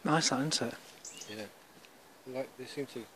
Nice, that, isn't it? Yeah. Like they seem to